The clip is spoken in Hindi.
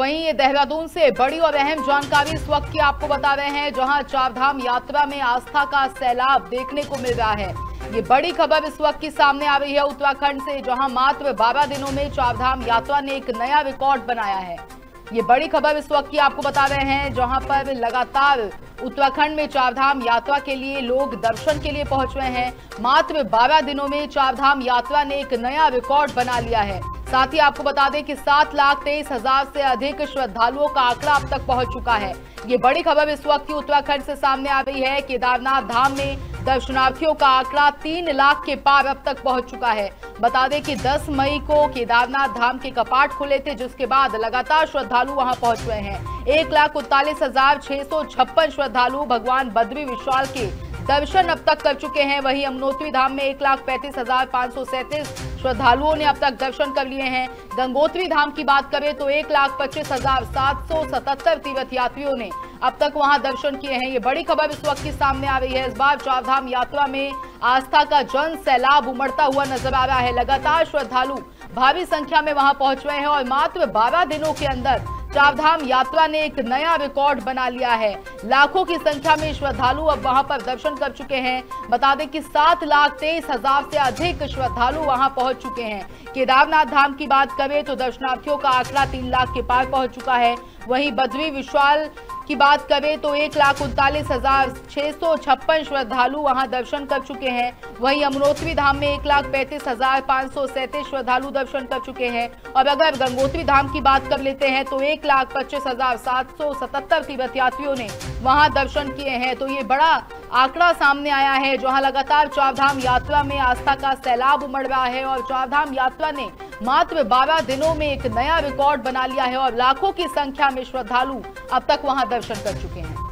वहीं ये देहरादून से बड़ी और अहम जानकारी इस वक्त की आपको बता रहे हैं, जहां चारधाम यात्रा में आस्था का सैलाब देखने को मिल रहा है। ये बड़ी खबर इस वक्त की सामने आ रही है उत्तराखंड से, जहां मात्र 12 दिनों में चारधाम यात्रा ने एक नया रिकॉर्ड बनाया है। ये बड़ी खबर इस वक्त की आपको बता रहे हैं, जहां पर लगातार उत्तराखंड में चारधाम यात्रा के लिए लोग दर्शन के लिए पहुंच रहे हैं। मात्र 12 दिनों में चारधाम यात्रा ने एक नया रिकॉर्ड बना लिया है। साथ ही आपको बता दें कि 7,23,000 से अधिक श्रद्धालुओं का आंकड़ा अब तक पहुंच चुका है। ये बड़ी खबर इस वक्त की उत्तराखंड से सामने आ रही है। केदारनाथ धाम में दर्शनार्थियों का आंकड़ा 3 लाख के पार अब तक पहुंच चुका है। बता दें कि 10 मई को केदारनाथ धाम के कपाट खुले थे, जिसके बाद लगातार श्रद्धालु वहां पहुंच रहे हैं। 1,39,656 श्रद्धालु भगवान बद्री विशाल के दर्शन अब तक कर चुके हैं। वहीं यमुनोत्री धाम में 1,35,537 श्रद्धालुओं ने अब तक दर्शन कर लिए हैं। गंगोत्री धाम की बात करें तो 1,25,777 तीर्थ यात्रियों ने अब तक वहां दर्शन किए हैं। ये बड़ी खबर इस वक्त की सामने आ रही है। इस बार चारधाम यात्रा में आस्था का जन सैलाब उमड़ता हुआ नजर आ रहा है। लगातार श्रद्धालु भारी संख्या में वहां पहुंच रहे हैं और मात्र 12 दिनों के अंदर चारधाम यात्रा ने एक नया रिकॉर्ड बना लिया है। लाखों की संख्या में श्रद्धालु अब वहां पर दर्शन कर चुके हैं। बता दें कि 7,23,000 से अधिक श्रद्धालु वहां पहुंच चुके हैं। केदारनाथ धाम की बात करें तो दर्शनार्थियों का आंकड़ा 3 लाख के पार पहुंच चुका है। वहीं बद्री विशाल की बात करें तो 1,39,656 श्रद्धालु वहां दर्शन कर चुके हैं। वहीं यमुनोत्री धाम में 1,35,537 श्रद्धालु दर्शन कर चुके हैं। और अगर गंगोत्री धाम की बात कर लेते हैं तो 1,25,777 तीर्थ यात्रियों ने वहां दर्शन किए हैं। तो ये बड़ा आंकड़ा सामने आया है, जहां लगातार चारधाम यात्रा में आस्था का सैलाब उमड़ रहा है और चारधाम यात्रा ने मात्र 12 दिनों में एक नया रिकॉर्ड बना लिया है और लाखों की संख्या में श्रद्धालु अब तक वहां दर्शन कर चुके हैं।